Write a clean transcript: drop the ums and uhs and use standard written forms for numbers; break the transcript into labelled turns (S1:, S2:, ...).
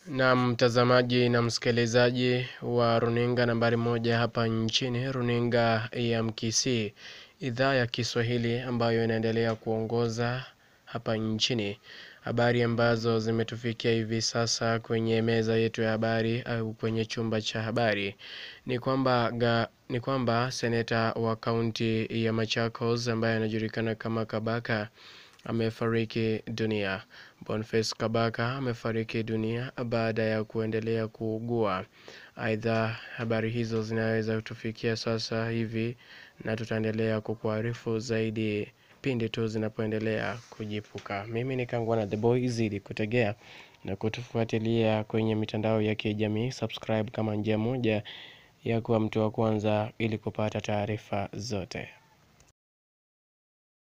S1: Na mtazamaji na msikilizaji wa runinga nambari moja hapa nchini, runinga ya MKC, idhaa ya Kiswahili ambayo inaendelea kuongoza hapa nchini. Habari ambazo zimetufikia hivi sasa kwenye meza yetu ya habari au kwenye chumba cha habari ni kwamba seneta wa kaunti ya Machakos ambaye anajulikana kama Kabaka amefariki dunia. Boniface Kabaka amefariki dunia baada ya kuendelea kuugua. Aidha, habari hizo zinaweza kutufikia sasa hivi na tutaendelea kukuarifu zaidi pindi tu zinapoendelea kujipuka. Mimi ni Kangwana the boy, zidi kutegea na kutufuatilia kwenye mitandao ya kijamii. Subscribe kama njia moja ya kuwa mtu wa kwanza ili kupata taarifa zote.